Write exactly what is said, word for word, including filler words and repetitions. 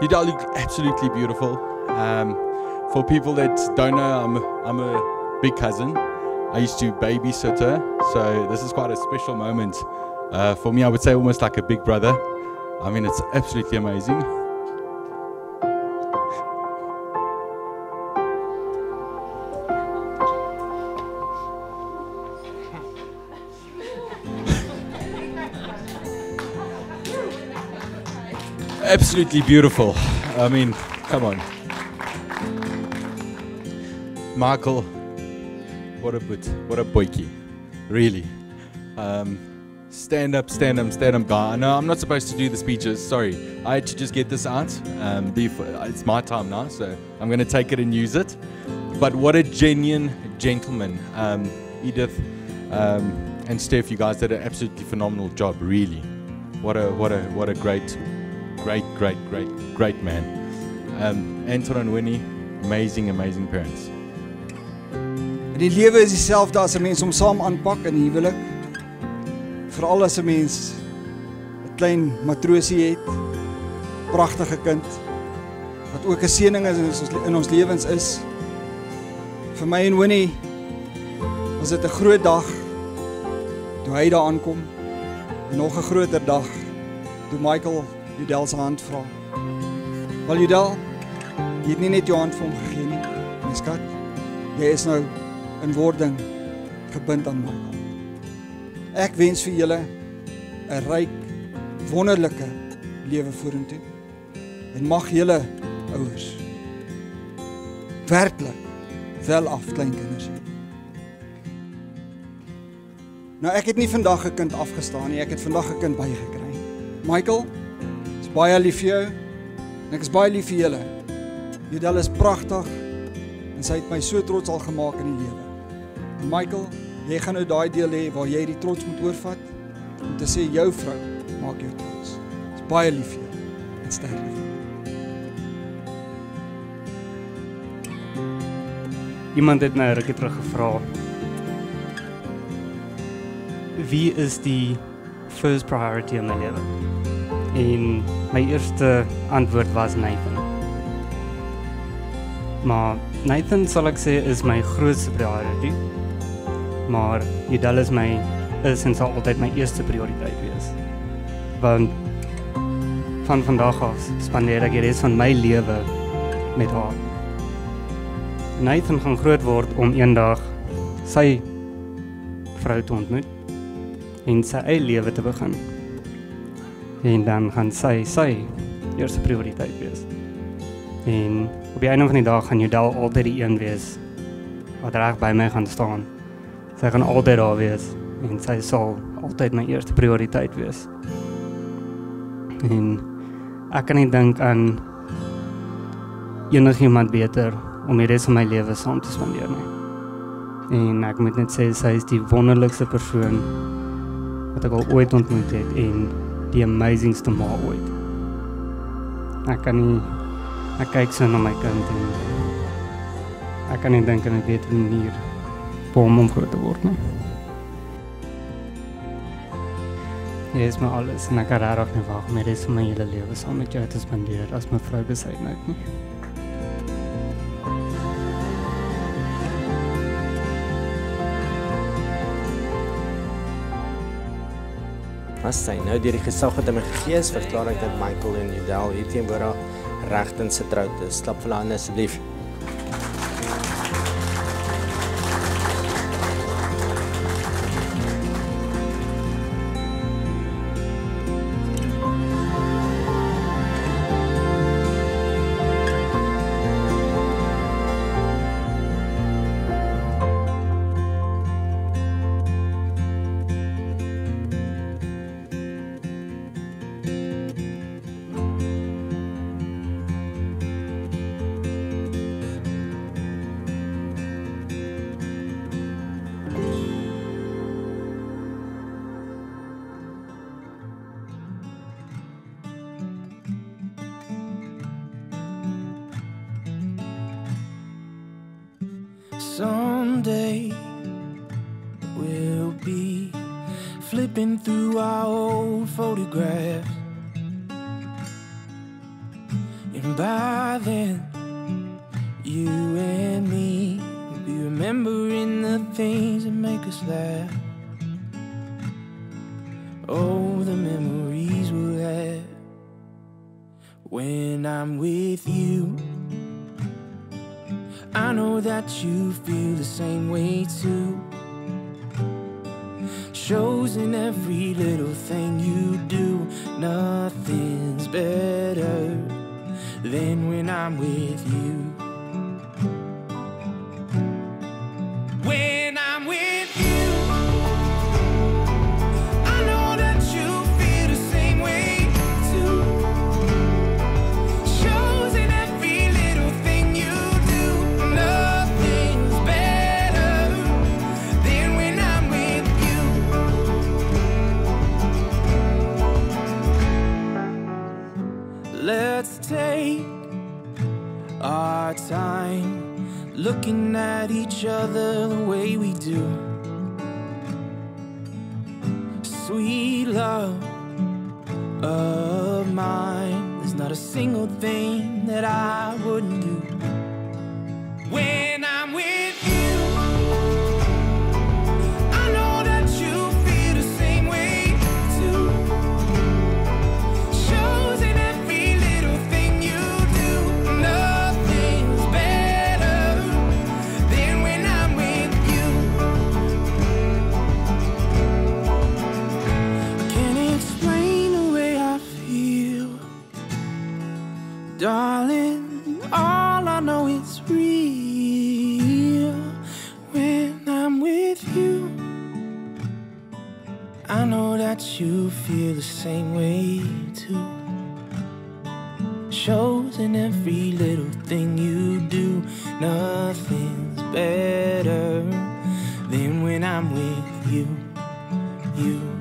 Udal, you look absolutely beautiful. Um, for people that don't know, I'm, I'm a big cousin. I used to babysit her, so this is quite a special moment. Uh, for me, I would say almost like a big brother. I mean, it's absolutely amazing. Absolutely beautiful. I mean, come on. Michael, what a bit, what a boykie, really. Um, stand up, stand up, stand up guy. I know I'm not supposed to do the speeches, sorry. I had to just get this out. Um, before, it's my time now, so I'm going to take it and use it. But what a genuine gentleman. Um, Edith um, and Steph, you guys did an absolutely phenomenal job, really. What a, what a, what a great, great, great, great, great man. Um, Anton and Winnie, amazing, amazing parents. Die lewe is dieselfde as 'n mens om saam aanpak in huwelik. Veral as 'n mens 'n klein matroosie het, pragtige kind wat ook 'n seëning is in ons in ons lewens is. Vir my en Winnie was dit 'n groot dag toe hy daar aankom. En nog 'n groter dag toe Michael Udal se hand vra. Wel Udal, jy het nie net jou hand vir hom gegee nie, my skat. Jy is nou in wording gebind aan Michael. Ek wens vir julle 'n ryk, wonderlike lewe vorentoe. En mag julle ouers werklik wel af kleinkinders hê. Nou ek het nie vandag 'n kind afgestaan nie, ek het vandag 'n kind bygekry. Michael, is baie lief vir jou en ek is baie lief vir julle. Udal is pragtig en sy het my so trots al gemaak in die lewe. En Michael, jy gaan nou daai deel hê waar jy die trots moet oorvat om te sê jou vrou maak jou trots. Is baie lief vir jou en sterk lief. Iemand het my 'n rukkie terug gevra, wie is die first priority in my lewe? En my eerste antwoord was Nathan. Maar Nathan sal ek sê is my grootste priority. Maar Udal is my is en sal altyd my eerste prioriteit wees. Want van vandag af spandeer ek die res van my lewe met haar. Nathan gaan groot word om eendag sy vrou te ontmoet en sy eie lewe te begin. En dan gaan sy sy eerste prioriteit wees. En op die einde van die dag gaan Udal altyd die een wees wat reg by my gaan staan. Sy gaan altyd daar wees en sy sal altyd my eerste prioriteit wees. En ek kan nie dink aan enigiemand beter om die res van my lewe saam te spandeer nie. En ek moet net sê, sy is die wonderlikste persoon wat ek al ooit ontmoet het en die amazingste ma ooit. Ek kan nie, ek kyk so na my kind en ek kan nie dink aan 'n beter manier vir hom om groot te word nie. Jy is my alles en ek kan regtig nie wag om die res van my hele lewe saam met jou te spandeer as my vrou besydenheid nie. As sy nou deur die gesag wat in my gegee is, verklaar ek dat Michael en Udal hier teenwoordig regtens getroud is. Klap vir hulle hande asseblief. Someday we'll be flipping through our old photographs and And by then, you and me will be remembering the things that make us laugh. Oh, the memories we'll have when I'm with you. I know that you feel the same way too. Shows in every little thing you do. Nothing's better than when I'm with you. When I'm with you, I know that you feel the same way too. Shows in every little thing you do. Nothing's better than when I'm with you. Let's take our time looking at each other the way we do. Sweet love of mine, there's not a single thing that I wouldn't do. When I'm with you, I know that you feel the same way too. Shows in every little thing you do. Nothing's better than when I'm with you. I can't explain the way I feel, darling. All I know is real when I'm with you. I know that you feel the same way too. Shows in every little thing you do. Nothing's better than when I'm with you, you.